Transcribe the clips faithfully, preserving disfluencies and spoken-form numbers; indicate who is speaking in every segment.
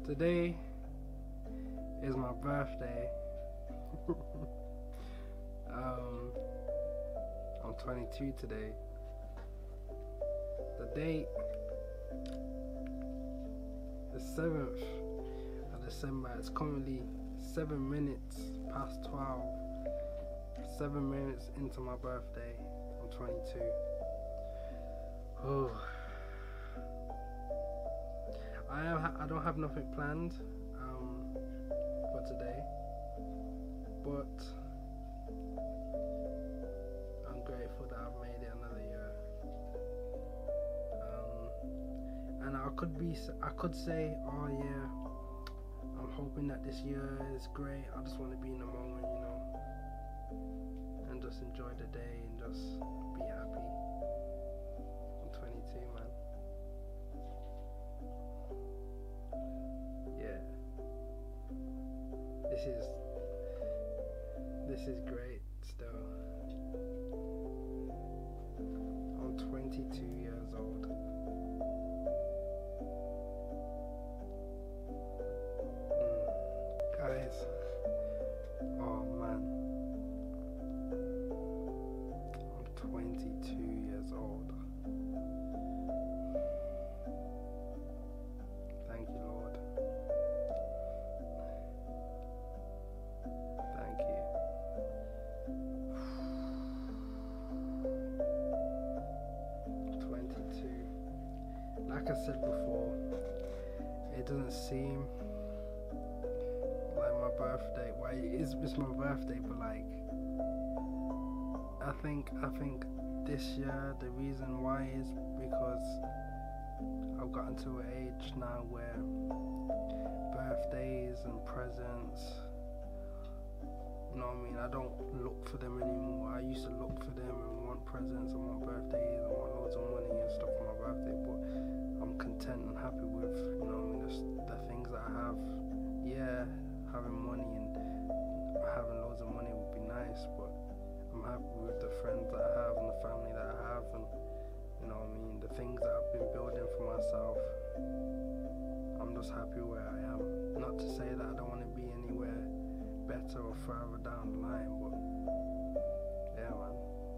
Speaker 1: Today is my birthday. um, I'm twenty-two today. The date, the seventh of December. It's currently seven minutes past twelve. Seven minutes into my birthday. I'm twenty-two. Oh. I am, I don't have nothing planned um, for today, but I'm grateful that I've made it another year. Um, and I could be, I could say, oh yeah, I'm hoping that this year is great. I just want to be in the moment, you know, and just enjoy the day and just be happy. I'm twenty-two, man. This is this is great still. I'm twenty-two years old. Mm. Guys, oh man, I'm twenty-two years old. Thank you, Lord. Like I said before, it doesn't seem like my birthday. Well, it is, it's my birthday, but like, I think, I think this year the reason why is because I've gotten to an age now where birthdays and presents, you know what I mean, I don't look for them anymore. I used to look for them and want presents and want birthdays and want loads of money and stuff for my birthday, but I'm content and happy with, you know, I mean, just the things that I have. Yeah, having money and having loads of money would be nice, but I'm happy with the friends that I have and the family that I have, and, you know what I mean, the things that I've been building for myself. I'm just happy where I am. Not to say that I don't want to be anywhere better or further down the line, but yeah, man.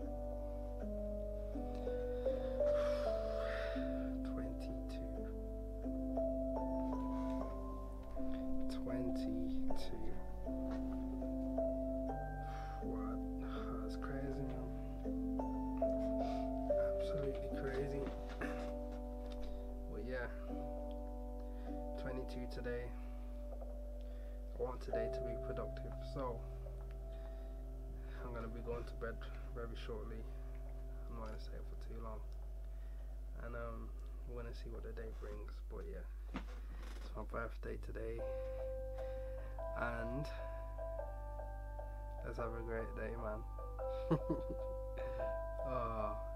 Speaker 1: twenty-two. What? That's crazy, man. Absolutely crazy. But yeah, twenty-two today. I want today to be productive, so I'm gonna be going to bed very shortly. I'm not gonna stay up for too long, and um, we're gonna see what the day brings. But yeah, it's my birthday today, and let's have a great day, man. Oh.